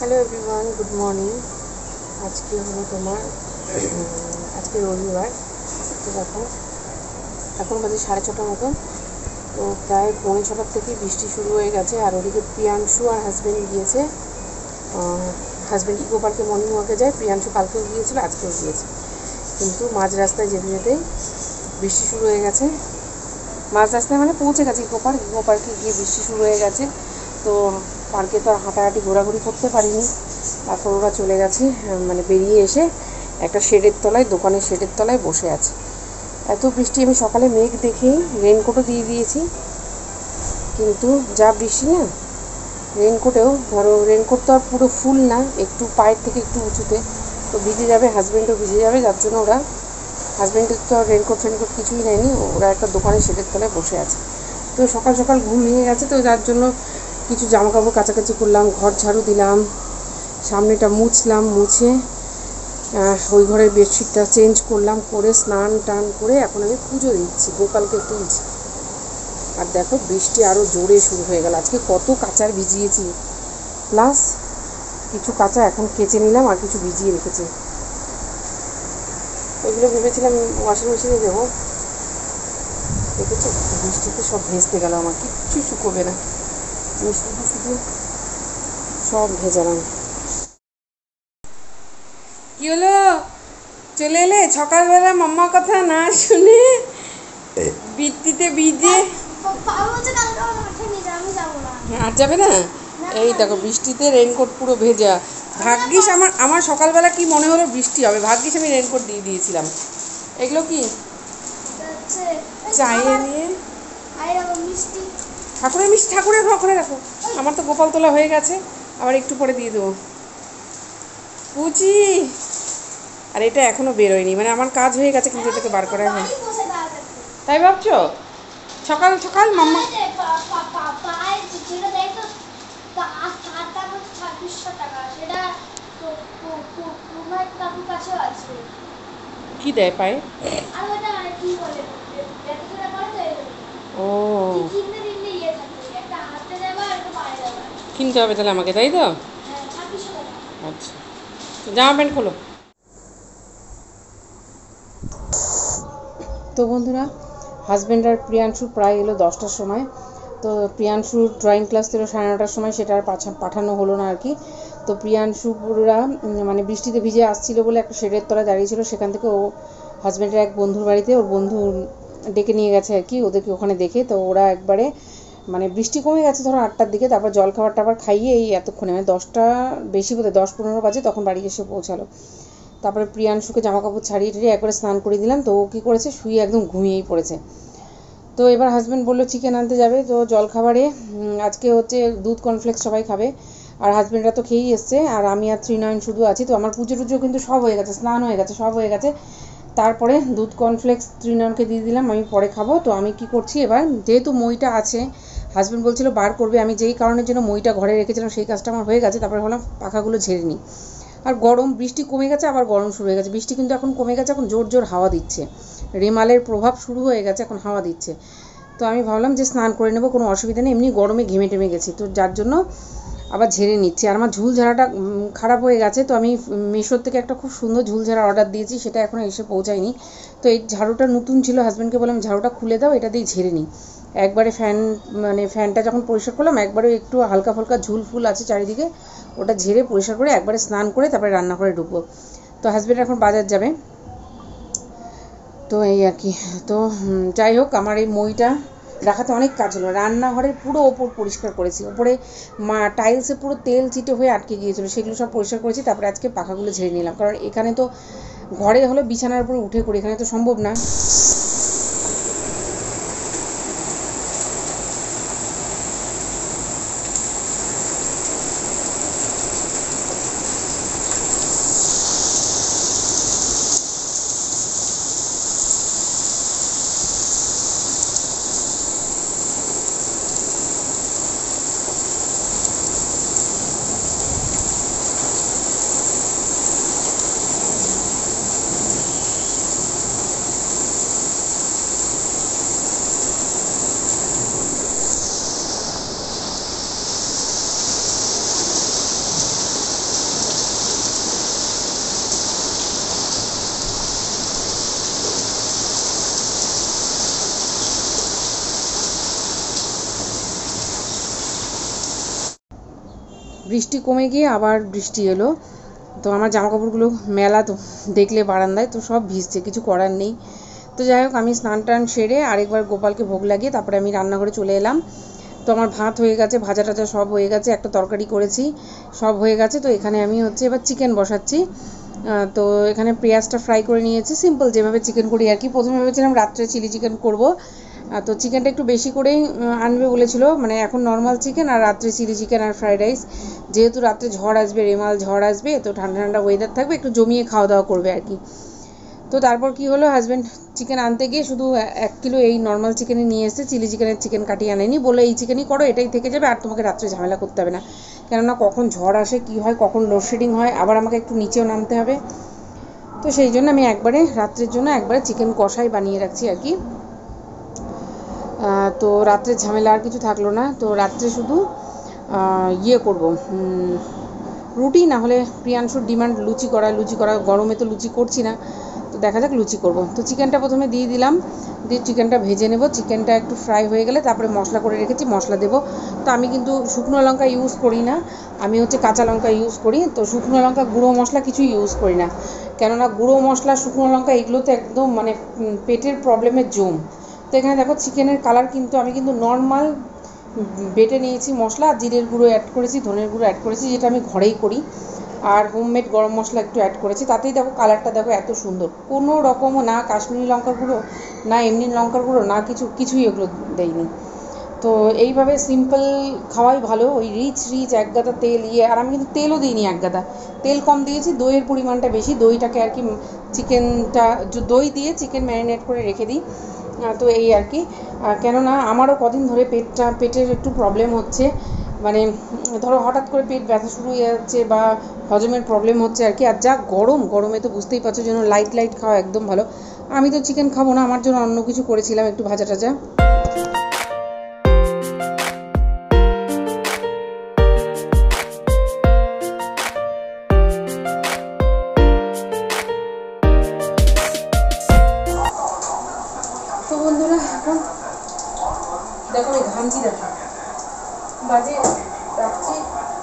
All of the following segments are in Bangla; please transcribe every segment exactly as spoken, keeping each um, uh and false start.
Hello everyone, good morning. আজকে হলো তোমার আজকে রবিবার। তো দেখো এখন বাজে সাড়ে ছটার মতন। তো প্রায় পৌনে ছটার থেকে বৃষ্টি শুরু হয়ে গেছে। আর ওদিকে প্রিয়াংশু আর হাজব্যান্ড গিয়েছে, হাজব্যান্ড ইকো পার্কে মর্নিং ওয়াকে যায়। প্রিয়াংশু কালকেও গিয়েছিল, আজকেও গিয়েছে, কিন্তু মাঝ রাস্তায় যেতে যেতেই বৃষ্টি শুরু হয়ে গেছে। মাঝ রাস্তায় মানে পৌঁছে গেছে ইকো পার্ক। ইকো পার্কে গিয়ে বৃষ্টি শুরু হয়ে গেছে। তো পার্কে তো আর হাঁটাহাঁটি ঘোরাঘুরি করতে পারিনি। তারপর ওরা চলে গেছে, মানে বেরিয়ে এসে একটা শেডের তলায়, দোকানের শেডের তলায় বসে আছে। এত বৃষ্টি, আমি সকালে মেঘ দেখেই রেনকোটও দিয়ে দিয়েছি, কিন্তু যা বৃষ্টি না, রেনকোটেও ধরো রেনকোট তো আর পুরো ফুল না, একটু পায়ের থেকে একটু উঁচুতে, তো ভিজে যাবে, হাজব্যান্ডও ভিজে যাবে। যার জন্য ওরা, হাজব্যান্ডের তো রেনকোট ফেনকোট কিছুই নেয়নি, ওরা একটা দোকানের শেডের তলায় বসে আছে। তো সকাল সকাল ঘুম ভেঙে গেছে, তো যার জন্য কিছু জামা কাপড় কাচাকাচি করলাম, ঘর ঝাড়ু দিলাম, সামনেটা মুছলাম, মুছে ওই ঘরের বেডশিটটা চেঞ্জ করলাম, করে স্নান টান করে এখন আমি পুজো দিচ্ছি, গোপালকে তুলছি। আর দেখো বৃষ্টি আরও জোরে শুরু হয়ে গেল। আজকে কত কাচার ভিজিয়েছি, প্লাস কিছু কাঁচা এখন কেচে নিলাম, আর কিছু ভিজিয়ে রেখেছি। এগুলো ভেবেছিলাম ওয়াশিং মেশিনে দেবো, দেখেছো বৃষ্টিতে সব ভেজতে গেল, আমার কিচ্ছু শুকোবে না, আমি শুধু শুধু সব ভেজালাম। কি হলো, চলে এলে সকালবেলা মাম্মা কথা না শুনে বৃষ্টিতে ভিজে? আর যাবে না? এই দেখো বৃষ্টিতে রেনকোট পুরো ভেজা। ভাগ্যিস আমার আমার সকালবেলা কি মনে হলো বৃষ্টি হবে, ভাগ্যিস আমি রেনকোট দিয়ে দিয়েছিলাম। এগুলো কি চায়ে নিয়ে ঠাকুরের মিষ্টি, ঠাকুরের ঘরে রাখো। আমার তো গোপাল তোলা হয়ে গেছে, আবার একটু পরে দিয়ে দেবো। পুচি, আর এটা এখনো বেরোয়নি, মানে আমার কাজ হয়ে গেছে কিন্তু এটাকে বার করা হয়। তাই ভাবছো? সকাল সকাল মাম্মা কি দেয় পায়ে? ও কিনতে হবে তাহলে আমাকে, তাই তো? আচ্ছা, জামা প্যান্ট খোলো। তো বন্ধুরা, হাজব্যান্ড আর প্রিয়াংশু প্রায় এলো দশটার সময়। তো প্রিয়াংশুর ড্রয়িং ক্লাস ছিল সাড়ে নটার সময়, সেটা আর পাঠানো হলো না আর কি। তো প্রিয়াংশুরা মানে বৃষ্টিতে ভিজে আসছিল বলে একটা শেডের তলায় দাঁড়িয়েছিল, সেখান থেকে ও হাজব্যান্ডের এক বন্ধুর বাড়িতে, ওর বন্ধু ডেকে নিয়ে গেছে আর কি ওদেরকে ওখানে দেখে। তো ওরা একবারে মানে বৃষ্টি কমে গেছে ধরো আটটার দিকে, তারপর জল খাবার টাবার খাইয়ে এই এতক্ষণে মানে দশটা বেশি বোধ দশ পনেরো বাজে তখন বাড়ি এসে পৌঁছালো। তারপরে প্রিয়াংশুকে জামা কাপড় ছাড়িয়ে টাড়িয়ে একবারে স্নান করে দিলাম। তো ও কী করেছে, শুয়ে একদম ঘুমিয়েই পড়েছে। তো এবার হাজব্যান্ড বললো চিকেন আনতে যাবে। তো জলখাবারে আজকে হচ্ছে দুধ কর্নফ্লেক্স সবাই খাবে, আর হাজব্যান্ডরা তো খেয়েই এসছে, আর আমি আর ত্রিনয়ন শুধু আছি। তো আমার পুজো টুজো কিন্তু সব হয়ে গেছে, স্নান হয়ে গেছে, সব হয়ে গেছে। তারপরে দুধ কর্নফ্লেক্স ত্রিনয়নকে দিয়ে দিলাম, আমি পরে খাবো। তো আমি কি করছি এবার, যেহেতু মইটা আছে, হাজব্যান্ড বলছিল বার করবে, আমি যেই কারণের জন্য মইটা ঘরে রেখেছিলাম সেই কাজটা আমার হয়ে গেছে। তারপরে ভাবলাম পাখাগুলো ঝেড়ে নিই। আর গরম, বৃষ্টি কমে গেছে, আবার গরম শুরু হয়ে গেছে। বৃষ্টি কিন্তু এখন কমে গেছে, এখন জোর জোর হাওয়া দিচ্ছে, রেমালের প্রভাব শুরু হয়ে গেছে, এখন হাওয়া দিচ্ছে। তো আমি ভাবলাম যে স্নান করে নেবো, কোনো অসুবিধা নেই, এমনি গরমে ঘেমে টেমে গেছি, তো যার জন্য আবার ঝেড়ে নিচ্ছি। আর আমার ঝুল ঝাড়াটা খারাপ হয়ে গেছে, তো আমি মিশোর থেকে একটা খুব সুন্দর ঝুল ঝাড়া অর্ডার দিয়েছি, সেটা এখনও এসে পৌঁছায়নি। তো এই ঝাড়ুটা নতুন ছিল, হাজব্যান্ডকে বললাম ঝাড়ুটা খুলে দাও, এটা দিয়ে ঝেড়ে নিই। একবারে ফ্যান মানে ফ্যানটা যখন পরিষ্কার করলাম, একবারে একটু হালকা ফালকা ঝুল ফুল আছে চারিদিকে, ওটা ঝেড়ে পরিষ্কার করে একবারে স্নান করে তারপরে রান্নাঘরে ঢুকবো। তো হাজব্যান্ড এখন বাজার যাবে, তো এই আর কি। তো যাই হোক, আমার এই মইটা রাখাতে অনেক কাজ হলো। রান্নাঘরের পুরো ওপর পরিষ্কার করেছি, ওপরে মা টাইলসে পুরো তেল চিটে হয়ে আটকে গিয়েছিলো, সেগুলো সব পরিষ্কার করেছি। তারপরে আজকে পাখাগুলো ঝেড়ে নিলাম, কারণ এখানে তো ঘরে হলে বিছানার উপরে উঠে করি, এখানে তো সম্ভব না। বৃষ্টি কমে গিয়ে আবার বৃষ্টি এলো। তো আমার জামাকাপড়গুলো মেলা, তো দেখলে বারান্দায়, তো সব ভিজছে, কিছু করার নেই। তো যাই হোক, আমি স্নান টান সেরে আরেকবার গোপালকে ভোগ লাগিয়ে তারপরে আমি রান্নাঘরে চলে এলাম। তো আমার ভাত হয়ে গেছে, ভাজা টাজা সব হয়ে গেছে, একটা তরকারি করেছি, সব হয়ে গেছে। তো এখানে আমি হচ্ছে এবার চিকেন বসাচ্ছি। তো এখানে পেঁয়াজটা ফ্রাই করে নিয়েছি, সিম্পল যেভাবে চিকেন করি আর কি। প্রথমে ভেবেছিলাম রাত্রে চিলি চিকেন করব, তো চিকেনটা একটু বেশি করেই আনবে বলেছিল, মানে এখন নর্মাল চিকেন আর রাত্রে চিলি চিকেন আর ফ্রাইড রাইস। যেহেতু রাত্রে ঝড় আসবে, রেমাল ঝড় আসবে, তো ঠান্ডা ঠান্ডা ওয়েদার থাকবে, একটু জমিয়ে খাওয়া দাওয়া করবে আর কি। তো তারপর কি হলো, হাজব্যান্ড চিকেন আনতে গিয়ে শুধু এক কিলো এই নর্মাল চিকেনই নিয়ে এসে, চিলি চিকেনের চিকেন কাটিয়ে আনেনি, বলে এই চিকেনই করো, এটাই থেকে যাবে, আর তোমাকে রাত্রে ঝামেলা করতে হবে না। কেননা কখন ঝড় আসে, কি হয়, কখন লোডশেডিং হয়, আবার আমাকে একটু নিচেও নামতে হবে। তো সেই জন্য আমি একবারে রাত্রের জন্য একবারে চিকেন কষাই বানিয়ে রাখছি আর কি। তো রাত্রের ঝামেলা আর কিছু থাকলো না। তো রাত্রে শুধু ইয়ে করব, রুটি, না হলে প্রিয়াংশুর ডিমান্ড লুচি করা। লুচি করা, গরমে তো লুচি করছি না, তো দেখা যাক লুচি করব। তো চিকেনটা প্রথমে দিয়ে দিলাম, দিয়ে চিকেনটা ভেজে নেব। চিকেনটা একটু ফ্রাই হয়ে গেলে তারপরে মশলা করে রেখেছি, মশলা দেবো। তো আমি কিন্তু শুকনো লঙ্কা ইউজ করি না, আমি হচ্ছে কাঁচা লঙ্কা ইউজ করি। তো শুকনো লঙ্কা, গুঁড়ো মশলা কিছুই ইউজ করি না, কেননা গুঁড়ো মশলা, শুকনো লঙ্কা এগুলো তো একদম মানে পেটের প্রবলেমের জম। তো এখানে দেখো চিকেনের কালার কিন্তু আমি কিন্তু নর্মাল বেটে নিয়েছি মশলা, জিরের গুঁড়ো অ্যাড করেছি, ধনের গুঁড়ো অ্যাড করেছি, যেটা আমি ঘরেই করি, আর হোমমেড গরম মশলা একটু অ্যাড করেছি। তাতেই দেখো কালারটা দেখো এত সুন্দর, কোনো রকমও না কাশ্মীরি লঙ্কার গুঁড়ো, না এমনি লঙ্কার গুঁড়ো, না কিছু, কিছুই এগুলো দেয়নি। তো এইভাবে সিম্পল খাওয়াই ভালো। ওই রিচ রিচ এক গাদা তেল ইয়ে, আর আমি কিন্তু তেলও দিইনি, এক গাদা তেল কম দিয়েছি, দইয়ের পরিমাণটা বেশি, দইটাকে আর কি চিকেনটা দই দিয়ে চিকেন ম্যারিনেট করে রেখে দিই। তো এই আর কি, কেননা আমারও কদিন ধরে পেটটা পেটের একটু প্রবলেম হচ্ছে, মানে ধরো হঠাৎ করে পেট ব্যথা শুরু হয়ে যাচ্ছে বা হজমের প্রবলেম হচ্ছে আর কি। আর যা গরম, গরমে তো বুঝতেই পারছো, যেন লাইট লাইট খাওয়া একদম ভালো। আমি তো চিকেন খাবো না, আমার জন্য অন্য কিছু করেছিলাম, একটু ভাজা টাজা। তো বন্ধুরা, এখন দেখো আমি ঘামছি, দেখো বাজে রাত্রি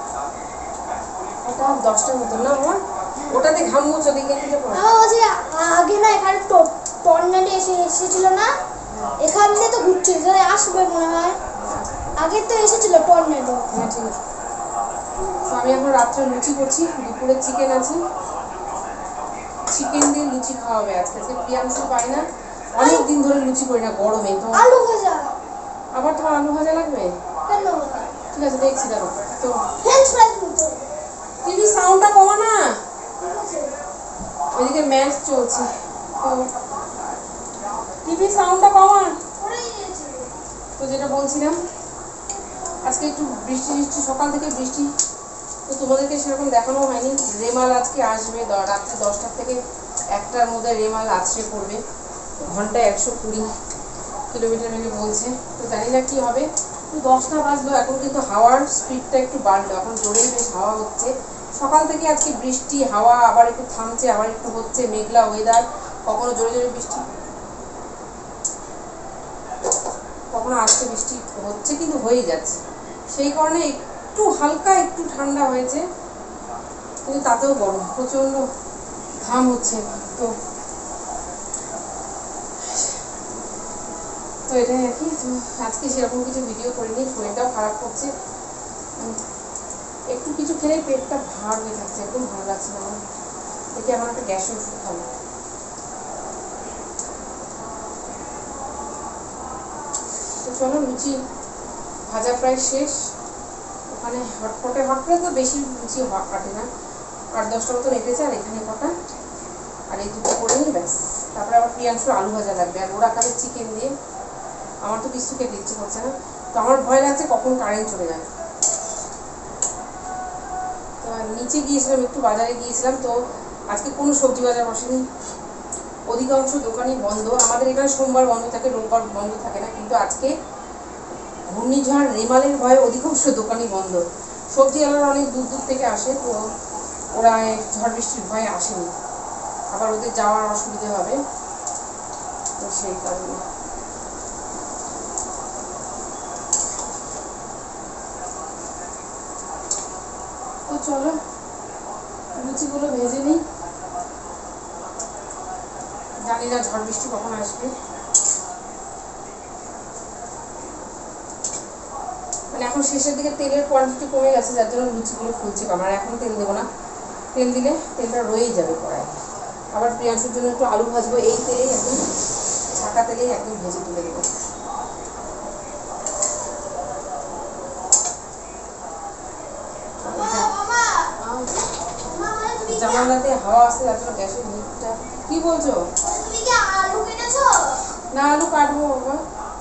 ওটা দশটার মতো না, আমার ওটাতে ঘাম মুছো দিকে দিকে আগে না এখানে টর্নেডো এসে এসেছিল না, এখান দিয়ে তো ঘুরছিল, আসবে মনে হয়, আগে তো এসেছিল টর্নেডো। হ্যাঁ ঠিক আছে। তো আমি এখন রাত্রে লুচি করছি, দুপুরে চিকেন আছে, চিকেন দিয়ে লুচি খাওয়া হবে আজকে। আজকে প্রিয়াংশু পাই না, অনেক দিন ধরে লুচি করি না গরমে। তো আলু ভাজা, আবার তোমার আলু ভাজা লাগবে? কেন? ঠিক আছে, দেখছি দাঁড়ো। তো ফ্রেঞ্চ ফ্রাইজ মতো টিভি সাউন্ডটা কমা না, ওইদিকে ম্যাচ চলছে, তো টিভি সাউন্ডটা কমা। তো যেটা বলছিলাম, আজকে একটু বৃষ্টি বৃষ্টি সকাল থেকে বৃষ্টি, তো তোমাদেরকে সেরকম দেখানো হয়নি। রেমাল আজকে আসবে রাত্রে দশটার থেকে একটার মধ্যে, রেমাল আছড়ে পড়বে, ঘন্টায় একশো কুড়ি কিলোমিটার বেগে বলছে। তো জানি না কী হবে। তো দশটা বাজলো, এখন কিন্তু হাওয়ার স্পিডটা একটু বাড়লো, এখন জোরেই বেশ হাওয়া হচ্ছে। সকাল থেকে আজকে বৃষ্টি, হাওয়া, আবার একটু থামছে, আবার একটু হচ্ছে, মেঘলা ওয়েদার, কখনো জোরে জোরে বৃষ্টি, কখনো আজকে বৃষ্টি হচ্ছে, কিন্তু হয়েই যাচ্ছে। সেই কারণে একটু হালকা একটু ঠান্ডা হয়েছে, কিন্তু তাতেও গরম, প্রচণ্ড ঘাম হচ্ছে। তো তো এটাই আর কি। তো আজকে সেরকম কিছু ভিডিও করিনি, শরীরটাও খারাপ করছে, একটু কিছু খেলেই পেটটা ভার হয়ে থাকছে, একদম ভালো লাগছে না আমার। দেখি আমার একটা গ্যাসের ওষুধ খাবো। তো চলো, লুচি ভাজা প্রায় শেষ। ওখানে হটপটে হটপটে তো বেশি লুচি কাটে না, আট দশটা মতো রেখেছে, আর এখানে কটা, আর এই দুটো করে নিই ব্যাস। তারপরে আবার প্রিয়াংশুর আলু ভাজা লাগবে, আর ওরা খাবে চিকেন দিয়ে, আমার তো কিছু খেতে ইচ্ছে করছে না। তো আমার ভয় লাগছে কখন কারেন্ট চলে যায়। তো নিচে গিয়েছিলাম, একটু বাজারে গিয়েছিলাম, তো আজকে কোনো সবজি বাজার বসেনি, অধিকাংশ দোকানই বন্ধ। আমাদের এখানে সোমবার বন্ধ থাকে, রোববার বন্ধ থাকে না, কিন্তু আজকে ঘূর্ণিঝড় রেমালের ভয়ে অধিকাংশ দোকানই বন্ধ। সবজিওয়ালারা অনেক দূর দূর থেকে আসে, তো ওরা ঝড় বৃষ্টির ভয়ে আসেনি, আবার ওদের যাওয়ার অসুবিধে হবে, তো সেই কারণে। চলো লুচিগুলো ভেজে নিই। জানি না ঝড় বৃষ্টি কখন আসবে। মানে এখন শেষের দিকে তেলের কোয়ান্টিটি কমে গেছে, যার জন্য লুচিগুলো ফুলছে কম। আর এখন তেল দেবো না, তেল দিলে তেলটা রয়েই যাবে কড়াই। আবার প্রিয়াংশুর জন্য একটু আলু ভাজবো, এই তেলেই একদম ছাকা তেলেই একদম ভেজে তুলে দেবো। জানালাতে হাওয়া আসছে, যার জন্য গ্যাসের লিডটা। কি বলছো? তুমি কি আলু কেটেছো? না, আলু কাটবো বাবা।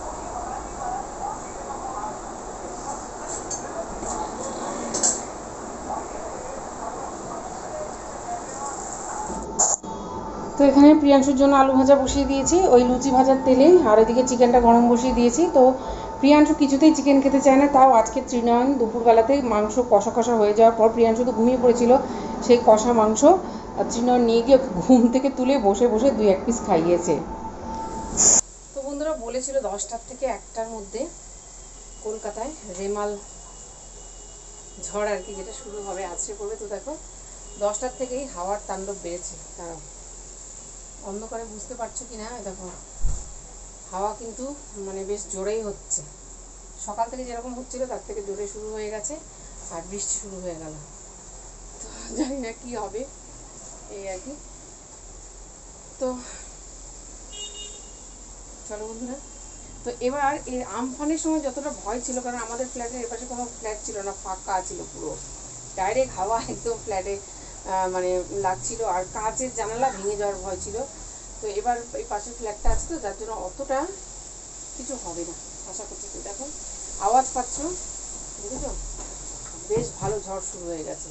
তো এখানে প্রিয়াংশুর জন্য আলু ভাজা বসিয়ে দিয়েছি ওই লুচি ভাজার তেলেই, আর এদিকে চিকেনটা গরম বসিয়ে দিয়েছি। তো প্রিয়াংশু কিছুতেই চিকেন খেতে চায় না, তাও আজকে ত্রিনয়ন দুপুরবেলাতে মাংস কষা কষা হয়ে যাওয়ার পর, প্রিয়াংশু তো ঘুমিয়ে পড়েছিল, সেই কষা মাংস ত্রিনয়ন নিয়ে গিয়ে ঘুম থেকে তুলে বসে বসে দুই এক পিস খাইয়েছে। তো বন্ধুরা বলেছিল দশটার থেকে একটার মধ্যে কলকাতায় রেমাল ঝড় আর কি যেটা শুরু হবে, আছড়ে পড়বে। তো দেখো দশটার থেকেই হাওয়ার তাণ্ডব বেড়েছে। তারা অন্ধকারে বুঝতে পারছো কি না, দেখো হাওয়া কিন্তু মানে বেশ জোরেই হচ্ছে। সকাল থেকে যেরকম হচ্ছিল তার থেকে জোরে শুরু হয়ে গেছে, আর বৃষ্টি শুরু হয়ে গেল। তো জানি না কি হবে, এই আর কি। তো চলো বন্ধুরা, তো এবার এই আমফানের সময় যতটা ভয় ছিল, কারণ আমাদের ফ্ল্যাটের এপাশে কোনো ফ্ল্যাট ছিল না, ফাঁকা ছিল পুরো, ডাইরেক্ট হাওয়া একদম ফ্ল্যাটে মানে লাগছিল, আর কাচের জানালা ভেঙে যাওয়ার ভয় ছিল। তো এবার এই পাশের ফ্ল্যাটটা আছে, তো যার জন্য অতটা কিছু হবে না আশা করছি। তো দেখো আওয়াজ পাচ্ছ, বুঝেছো, বেশ ভালো ঝড় শুরু হয়ে গেছে।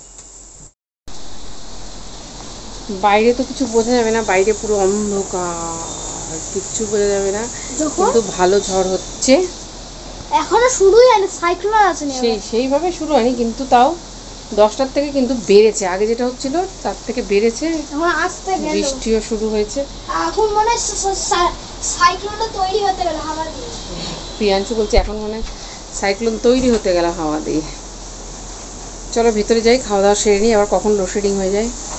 বাইরে তো কিছু বোঝা যাবে না, বাইরে পুরো অন্ধকার, কিচ্ছু বোঝা যাবে না, কিন্তু ভালো ঝড় হচ্ছে। এখনো শুরুই হয়নি, সাইক্লোন আছে না, সেই সেইভাবে শুরু হয়নি, কিন্তু তাও দশটার থেকে কিন্তু বেড়েছে, আগে যেটা হচ্ছিল তার থেকে বেড়েছে। এখন আসতে গেল, বৃষ্টিও শুরু হয়েছে। এখন মনে সাইক্লোনটা তৈরি হতে গেল হাওয়া দিয়ে। প্রিয়াংশু বলছে এখন মনে সাইক্লোন তৈরি হতে গেল হাওয়া দিয়ে। চলো ভিতরে যাই, খাওয়া দাওয়া সেরে নিই, আবার কখন লোডশেডিং হয়ে যায়।